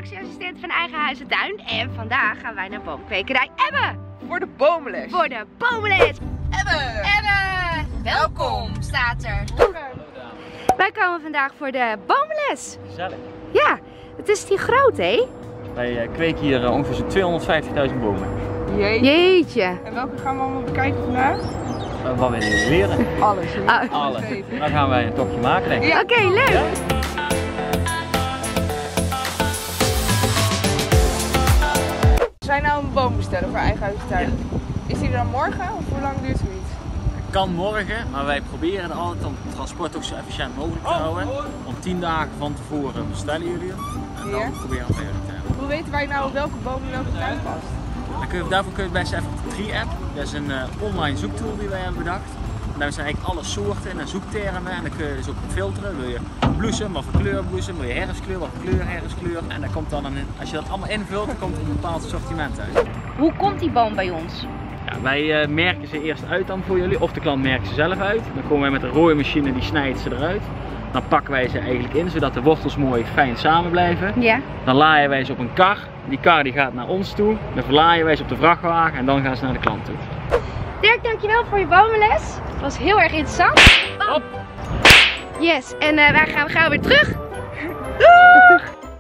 productieassistent van Eigen Huis en Tuin. En vandaag gaan wij naar boomkwekerij Ebbe. Voor de bomenles. Voor de bomenles. Ebbe. Welkom, staat er. Wij komen vandaag voor de bomenles. Gezellig. Ja, het is die groot, hè? Wij kweken hier ongeveer zo'n 250.000 bomen. Jeetje. En welke gaan we allemaal bekijken vandaag? Wat willen jullie leren? Alles. Alles. Dan gaan wij een tochtje maken, denk ik. Ja. Oké, leuk. Ja? Als wij nou een boom bestellen voor Eigen Huis en Tuin, is die er dan morgen of hoe lang duurt zoiets? Kan morgen, maar wij proberen er altijd om het transport ook zo efficiënt mogelijk te houden. Om 10 dagen van tevoren bestellen jullie hem. En dan proberen we verder te hebben. Hoe weten wij nou welke boom in welke tuin past? Daarvoor kun je het best even op de Tree app. Dat is een online zoektool die wij hebben bedacht. En daar zijn eigenlijk alle soorten en zoektermen en dan kun je dus ook filteren. Wil je bloesem, wat voor kleur bloesem, wil je herfstkleur, wat voor kleur herfstkleur. En dan komt dan als je dat allemaal invult, dan komt er een bepaald assortiment uit. Hoe komt die boom bij ons? Ja, wij merken ze eerst uit dan voor jullie, of de klant merkt ze zelf uit. Dan komen wij met een rooimachine, die snijdt ze eruit. Dan pakken wij ze eigenlijk in, zodat de wortels mooi fijn samen blijven. Ja. Dan laaien wij ze op een kar. Die kar die gaat naar ons toe. Dan verlaaien wij ze op de vrachtwagen en dan gaan ze naar de klant toe. Dirk, dankjewel voor je bomenles. Het was heel erg interessant. Hop! Yes, en wij gaan weer terug. Doeg!